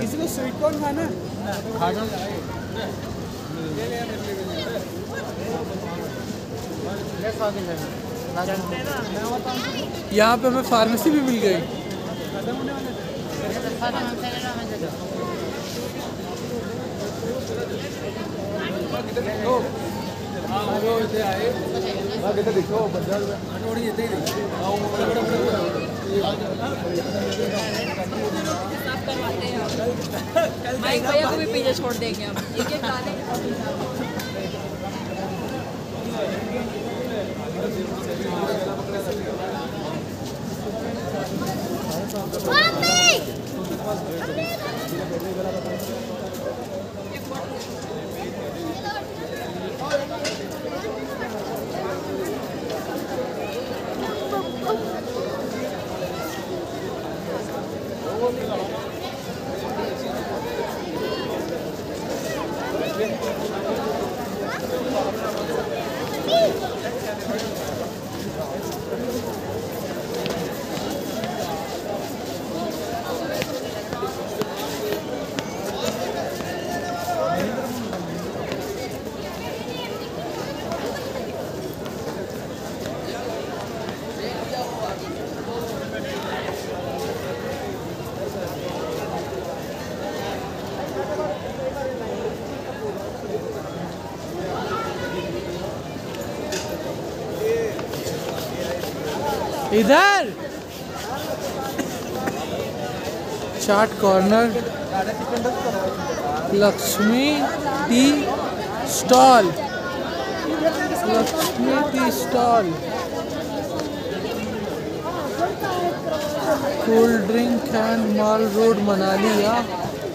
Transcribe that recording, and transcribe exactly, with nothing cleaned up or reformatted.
किसी को sweet corn खाना खाना यहाँ पे हमें फार्मेसी भी मिल गई। माइक भैया को भी पीछे छोड़ देंगे हम। एक एक गाने इधर chaat corner, Lakshmi tea stall, Lakshmi tea stall, cold drink and Mall Road Manali. या